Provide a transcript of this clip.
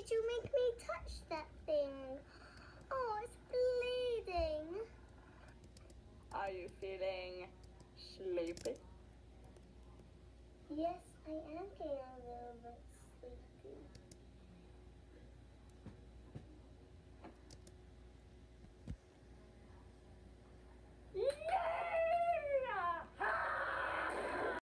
did you make me touch that thing? Oh, it's bleeding. Are you feeling sleepy? Yes, I am getting a little bit sleepy.